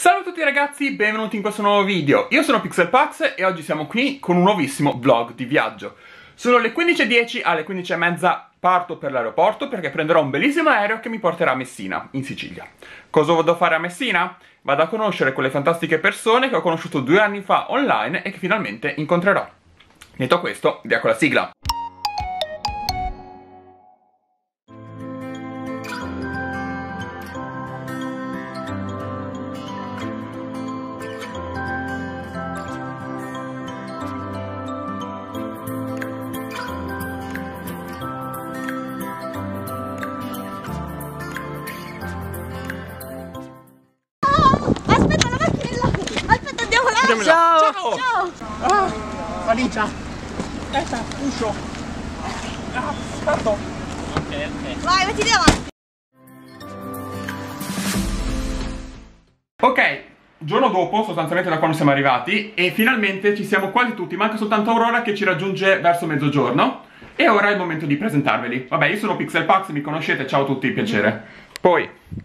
Salve a tutti ragazzi, benvenuti in questo nuovo video. Io sono Pixelpax e oggi siamo qui con un nuovissimo vlog di viaggio. Sono le 15:10, alle 15:30 parto per l'aeroporto perché prenderò un bellissimo aereo che mi porterà a Messina, in Sicilia. Cosa vado a fare a Messina? Vado a conoscere quelle fantastiche persone che ho conosciuto 2 anni fa online e che finalmente incontrerò. Detto questo, via con la sigla. Ciao! Ciao! Ciao! Ah, valigia! Aspetta, uscio! Ah, parto! Ok. Vai, mettiti avanti! Ok, giorno dopo, sostanzialmente da quando siamo arrivati, e finalmente ci siamo quasi tutti, manca soltanto Aurora che ci raggiunge verso mezzogiorno, e ora è il momento di presentarveli. Vabbè, io sono Pixelpax, mi conoscete, ciao a tutti, piacere. Poi...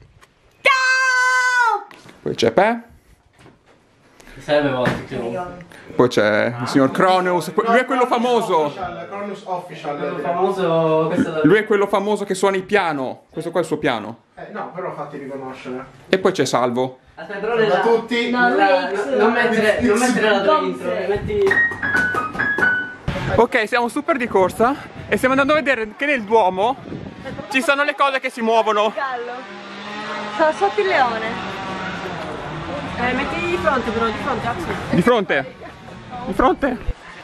Ciao! Poi c'è Pe. Serve volte Poi c'è il signor Croneus, lui è quello famoso. Croneus Official. quello famoso. Lui è quello famoso che suona il piano. Questo qua è il suo piano. No, però fatti riconoscere. E poi c'è Salvo. Aspetta, però Da tutti. No, non mettere la tua intro, metti. Ok, siamo super di corsa e stiamo andando a vedere che nel Duomo ci sono le cose che si muovono. Gallo. Sta sotto il leone. Metti di fronte però, di fronte, azzi. Di fronte. Di fronte.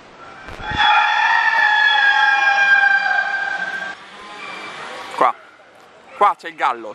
Qua. Qua c'è il gallo.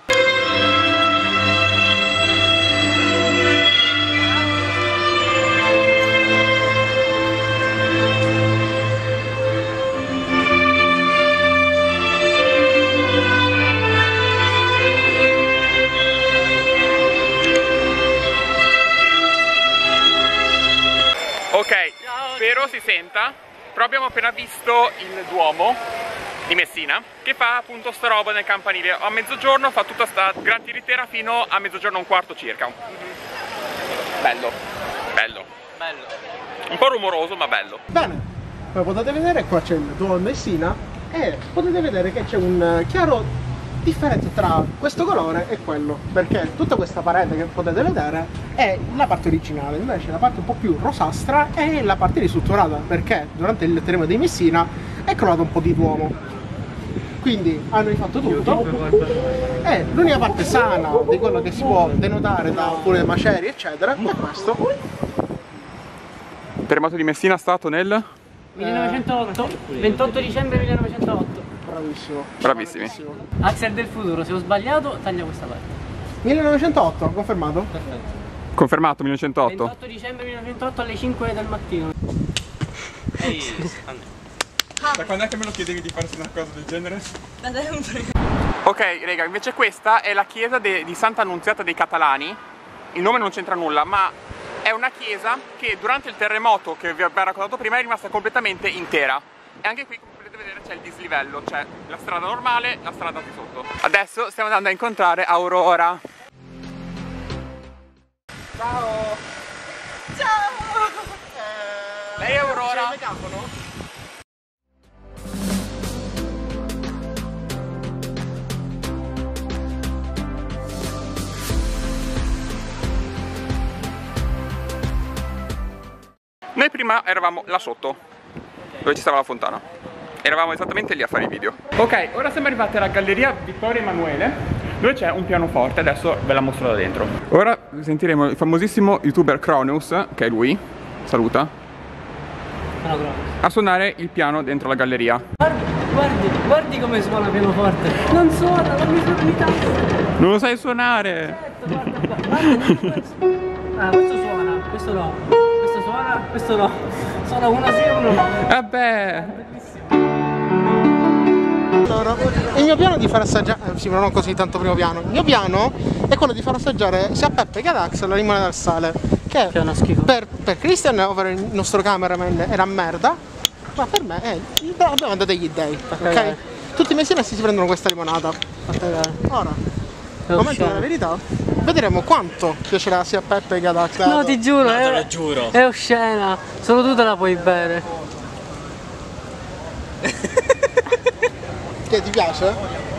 Ok, spero si senta, però abbiamo appena visto il Duomo di Messina che fa appunto sta roba nel campanile. A mezzogiorno fa tutta sta gran tiritera fino a mezzogiorno e un quarto circa. Bello, bello. Bello. Un po' rumoroso ma bello. Bene, come potete vedere qua c'è il Duomo Messina e potete vedere che c'è un chiaro differenza tra questo colore e quello, perché tutta questa parete che potete vedere è la parte originale, invece la parte un po' più rosastra è la parte ristrutturata, perché durante il terremoto di Messina è crollato un po' di Duomo, quindi hanno rifatto tutto e l'unica parte sana di quello che si può denotare da alcune macerie eccetera è questo. Il terremoto di Messina è stato nel... 1908, 28 dicembre 1908. Bravissimo. Bravissimi. Bravissimo. Axel del futuro, se ho sbagliato taglia questa parte. 1908, confermato? Perfetto. Confermato, 1908. 28 dicembre 1908 alle 5 del mattino. Ehi, Da quando è che me lo chiedevi di farsi una cosa del genere? Da sempre. Ok, raga, invece questa è la chiesa di Santa Annunziata dei Catalani. Il nome non c'entra nulla, ma è una chiesa che durante il terremoto che vi abbiamo raccontato prima è rimasta completamente intera. E anche qui, come potete vedere, c'è il dislivello, c'è la strada normale, la strada di sotto. Adesso stiamo andando a incontrare Aurora. Ciao! Ciao! Lei è Aurora? C'è il megafono? Noi prima eravamo là sotto, dove ci stava la fontana. Eravamo esattamente lì a fare i video. Ok, ora siamo arrivati alla Galleria Vittorio Emanuele, dove c'è un pianoforte, adesso ve la mostro da dentro. Ora sentiremo il famosissimo youtuber Croneus, che è lui, saluta, a suonare il piano dentro la galleria. Guardi come suona pianoforte. Non suona, non mi suona di tanto. Non lo sai suonare! Guarda. Ah, questo suona, questo no. Questo suona, questo no. Suona uno sì e uno no. Vabbè! Allora, il mio piano è di far assaggiare, sì, ma non così tanto primo piano. Il mio piano è quello di far assaggiare sia a Peppe che ad Axel la limonata al sale. Che è una schifo. Per Christian, ovvero il nostro cameraman, era merda, ma per me è abbiamo dato degli dei, ok? Tutti i mesi si prendono questa limonata. Ora, momento della verità. Vedremo quanto piacerà sia a Peppe che ad Alclado. No, ti giuro, te lo giuro. È oscena. Solo tu te la puoi bere. Che ti piace?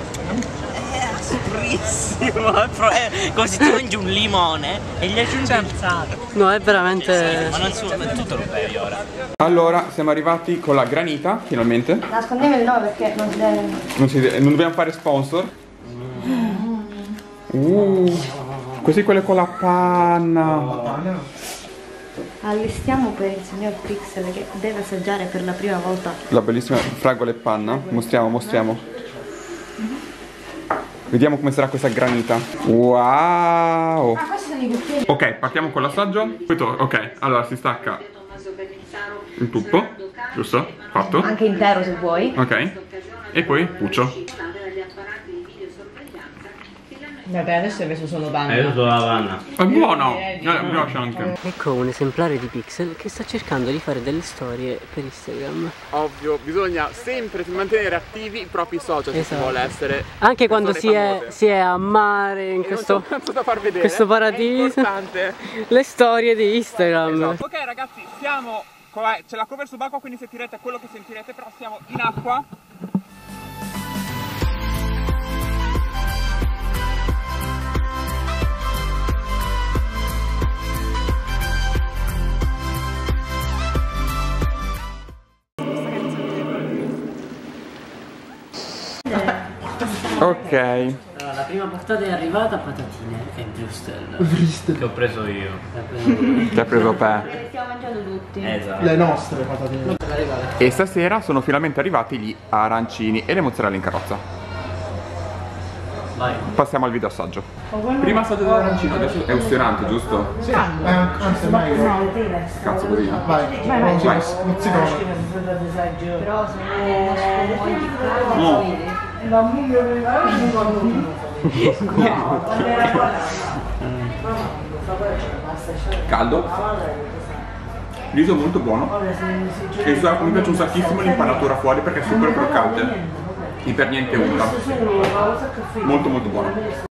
Asprissimo. È come se tu mangi un limone e gli aggiungi il sale. No, è veramente... Ma non so, tu te lo bevi ora. Allora, siamo arrivati con la granita, finalmente. Nascondiamo il nome perché non si deve... Non dobbiamo fare sponsor. Così quelle con la panna. Allestiamo per il signor Pixel che deve assaggiare per la prima volta. La bellissima fragola e panna. Mostriamo. Vediamo come sarà questa granita. Wow! Ah, questi sono i cucchiaini. Ok, partiamo con l'assaggio. Ok, allora si stacca il tutto, giusto? Fatto. Anche intero se vuoi. Ok. E poi puccio. Vabbè, adesso hai messo solo panna. Io sono la panna. È buono! Mi piace anche. Ecco un esemplare di Pixel che sta cercando di fare delle storie per Instagram. Ovvio, bisogna sempre mantenere attivi i propri social se si Esatto. vuole essere Anche quando persone famose. si è a mare in E questo, non c'è tanto da far vedere. questo paradiso. È importante. Le storie di Instagram. Esatto. Ok ragazzi, siamo c'è la cover subacquea, quindi sentirete quello che sentirete, però siamo in acqua. Ok. Allora, la prima portata è arrivata, patatine e Brustel. Che ho preso io. Ti ha preso per. Le stiamo mangiando tutti. Esatto. Le nostre patatine. E stasera sono finalmente arrivati gli arancini e le mozzarella in carrozza. Vai. Passiamo al video assaggio. Prima assaggio dell'arancino, adesso è ustionante, giusto? Sì, anzi è meglio. Cazzo, cosina. Vai, Vai. mozzicone. Però se non Caldo. Riso molto buono. E mi piace un sacchissimo l'impanatura fuori perché è super croccante. E per niente unta. Molto buono.